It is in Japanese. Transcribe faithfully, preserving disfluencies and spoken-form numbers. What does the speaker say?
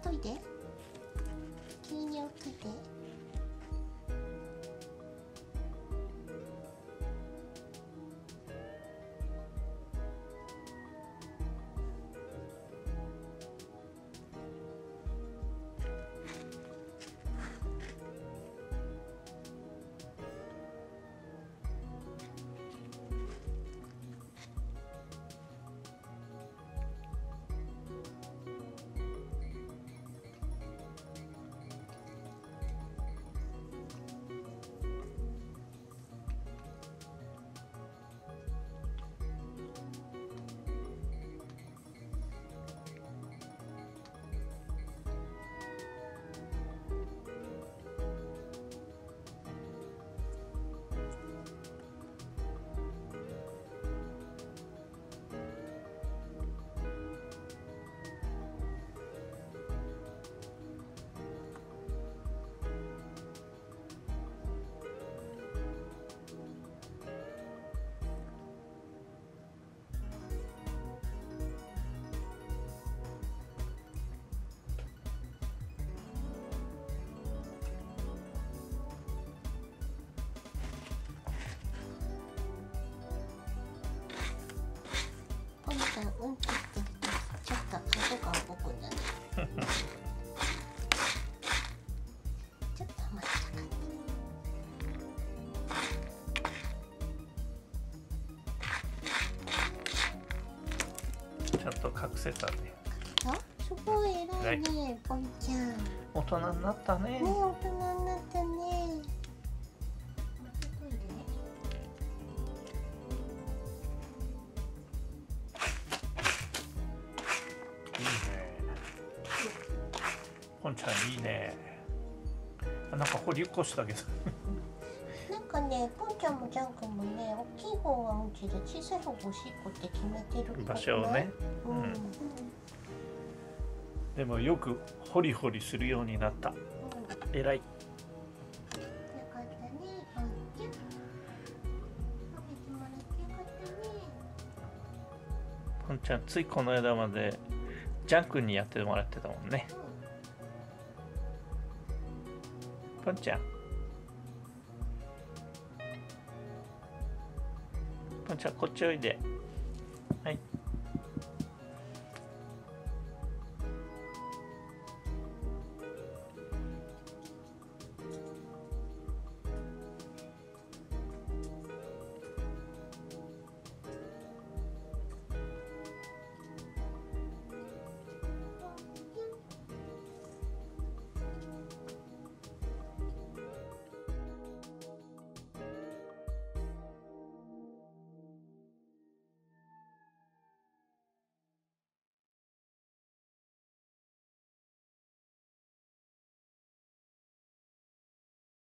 といで。急に置いといて。ポンちゃんうんちしてるとちょっと顎が動くんだね。ちょっと甘ったかちゃんと隠せたね。 あ、すごい偉いね、ポンちゃん。 大人になったね。 ね、大人になったね。 ポンちゃんいいね。なんか掘り起こしたけど。 なんかね、ポンちゃんもジャン君もね、大きい方がうんちで小さい方がおしっこって決めてる場所をね。 うん。うん、 でもよくホリホリするようになった。えらい。 よかったね、ポンちゃん。食べてもらってよかったね。 ポンちゃんついこの間までジャン君にやってもらってたもんね。ポンちゃん。ポンちゃんこっちおいで。